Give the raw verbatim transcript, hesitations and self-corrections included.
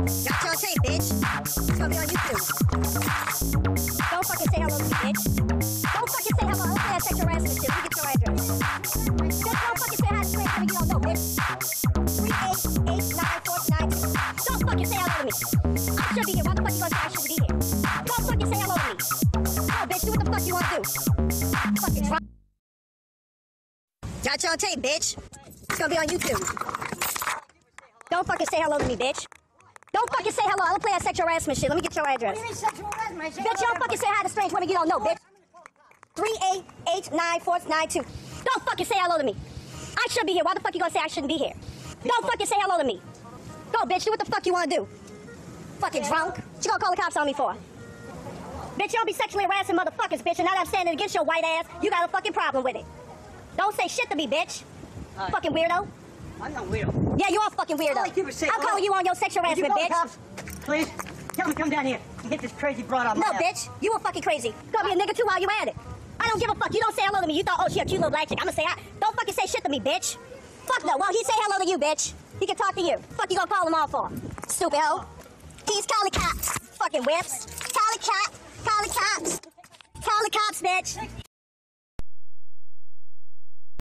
Got you on tape, bitch. It's gonna be on YouTube. Don't fucking say hello to me, bitch. Don't fucking say hello. Don't say that sexual harassment shit. Let me get your address. Bitch, don't fucking say hi to Slam Jim. You don't know, bitch. three eight eight nine four nine two. Don't fucking say hello to me. I should be here. Why the fuck you gonna say I shouldn't be here? Don't fucking say hello to me. No, bitch. Do what the fuck you wanna do. Fucking drunk. Got you on tape, bitch. It's gonna be on YouTube. Don't fucking say hello to me, bitch. Don't fucking say hello. I don't play that sexual harassment shit. Let me get your address. What do you mean sexual harassment? Bitch, you don't fucking say hi to strange women you don't know, bitch. three eight eight nine four nine two. Don't fucking say hello to me. I should be here. Why the fuck you gonna say I shouldn't be here? Don't fucking say hello to me. Go, bitch. Do what the fuck you wanna do. Fucking drunk. What you gonna call the cops on me for? Bitch, you don't be sexually harassing motherfuckers, bitch. And now that I'm saying it against your white ass, you got a fucking problem with it. Don't say shit to me, bitch. Right. Fucking weirdo. I'm not weirdo. Yeah, you are fucking weirdo. All I keep is saying, I'm calling you on your sexual Would you harassment, call bitch. the cops, please? Tell me to come down here and get this crazy broad out No, my ass. bitch. You were fucking crazy. Call me a nigga too while you at it. I don't give a fuck. You don't say hello to me. You thought, oh, she a cute little black chick. I'm gonna say hi. Don't fucking say shit to me, bitch. Fuck no. Well, he say hello to you, bitch. He can talk to you. Fuck you gonna call him on for? Stupid hoe. He's call the cops. Fucking whips. Call the cops. Call the cops. Call the cops, bitch.